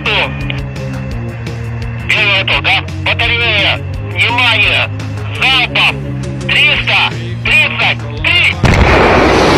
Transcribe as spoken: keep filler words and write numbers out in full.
лету. Первая тока. Батарея. Внимание. Залпом. триста тридцать три.